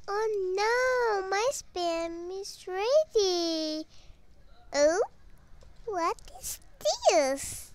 Oh no, my SPM is ready. Oh, what is this?